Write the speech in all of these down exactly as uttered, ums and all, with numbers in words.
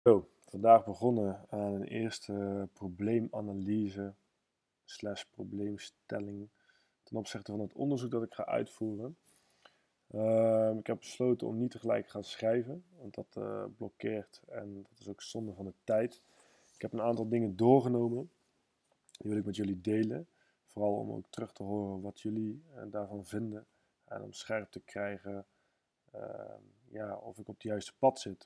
Zo, vandaag begonnen aan een eerste probleemanalyse slash probleemstelling ten opzichte van het onderzoek dat ik ga uitvoeren. Ehm, ik heb besloten om niet tegelijk te gaan schrijven, want dat eh, blokkeert en dat is ook zonde van de tijd. Ik heb een aantal dingen doorgenomen, die wil ik met jullie delen. Vooral om ook terug te horen wat jullie eh, daarvan vinden en om scherp te krijgen ehm, ja, of ik op het juiste pad zit.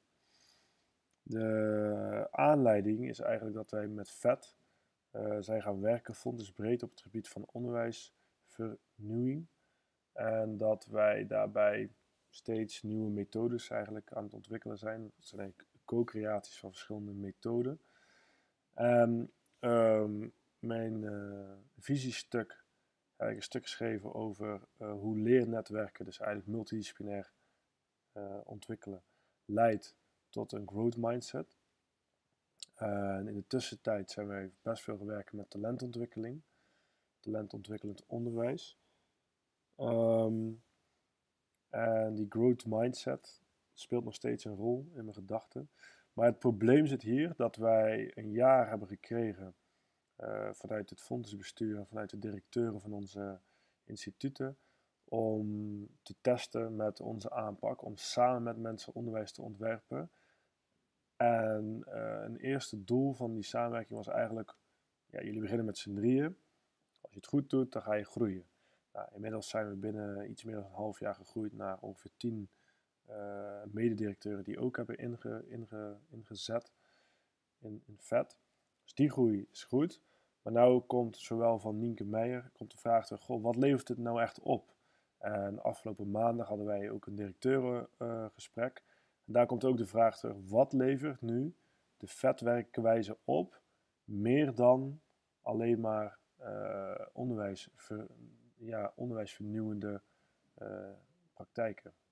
De aanleiding is eigenlijk dat wij met V E T uh, zijn gaan werken, fondsenbreed op het gebied van onderwijsvernieuwing. En dat wij daarbij steeds nieuwe methodes eigenlijk aan het ontwikkelen zijn. Dat zijn eigenlijk co-creaties van verschillende methoden. En um, mijn uh, visiestuk, eigenlijk een stuk geschreven over uh, hoe leernetwerken, dus eigenlijk multidisciplinair uh, ontwikkelen, leidt tot een growth mindset. Uh, en in de tussentijd zijn wij best veel gewerkt met talentontwikkeling, talentontwikkelend onderwijs. Um, en die growth mindset speelt nog steeds een rol in mijn gedachten. Maar het probleem zit hier dat wij een jaar hebben gekregen uh, vanuit het fondsbestuur en vanuit de directeuren van onze instituten om te testen met onze aanpak, om samen met mensen onderwijs te ontwerpen. En uh, een eerste doel van die samenwerking was eigenlijk, ja, jullie beginnen met z'n drieën. Als je het goed doet, dan ga je groeien. Nou, inmiddels zijn we binnen iets meer dan een half jaar gegroeid naar ongeveer tien uh, mededirecteuren die ook hebben inge, inge, ingezet in, in V E T. Dus die groei is goed. Maar nu komt zowel van Nienke Meijer komt de vraag terug, goh, wat levert het nou echt op? En afgelopen maandag hadden wij ook een directeurengesprek. Uh, en daar komt ook de vraag terug, wat levert nu de V E T-werkwijze op, meer dan alleen maar uh, onderwijs, ver, ja, onderwijsvernieuwende uh, praktijken?